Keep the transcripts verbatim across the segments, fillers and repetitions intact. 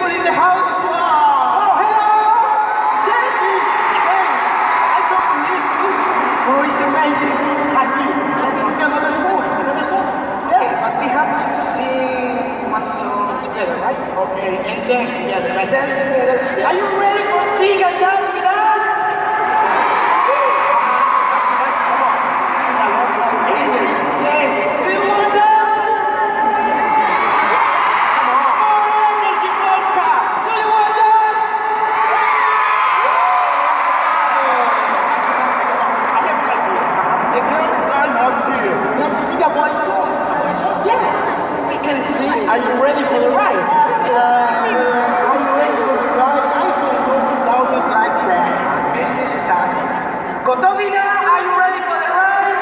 in the house? Oh, hello! Jesse! Hey, I don't believe this. Oh, it's amazing. I see. Let's sing another song. Another song. Yeah, but we have to sing one song together, right? Okay, and dance together. Let's dance together. Are you ready for sing and dance with us? Yes. Do you want that? Are you ready for the ride? Uh, are you ready for the ride? I don't know this audience like that. Business attack. Gotovina, are you ready for the ride?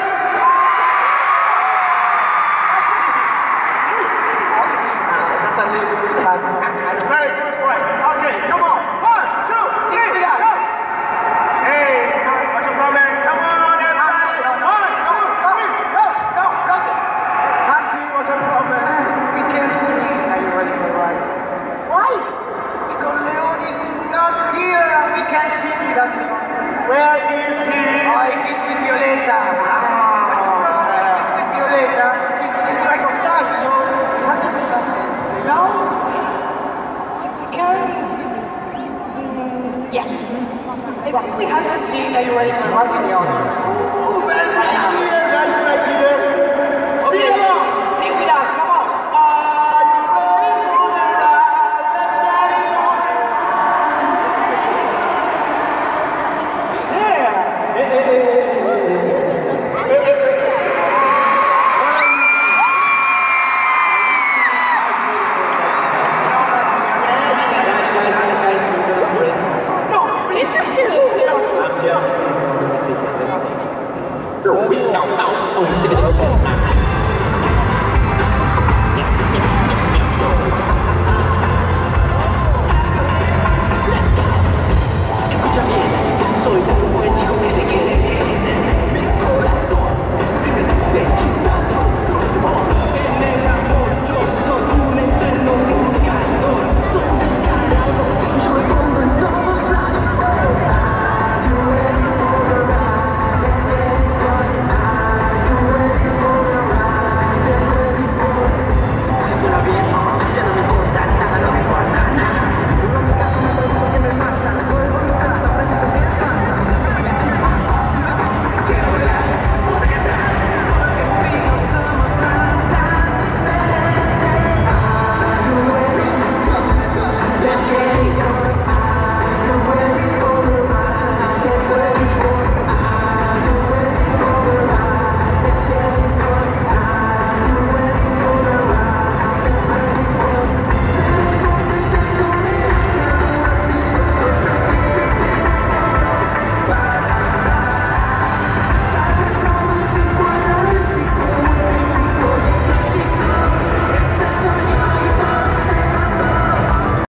Just a little bit hard. Very good one. Okay, come on. One, two, three, go. Hey, what's your problem? Come on, everybody. One, two, three, go. Go, go. Taxi, what's your problem? We can't sing. Are you ready for the ride? Why? Because Leon is not here and we can't sing without him. Where is he? Oh, he's with Violeta. Oh, no, he's with Violeta. He's a strike of time, so we have to do something. No? We can. Mm, yeah. I think we have to sing. Are you ready for the ride with the audience? Ooh, very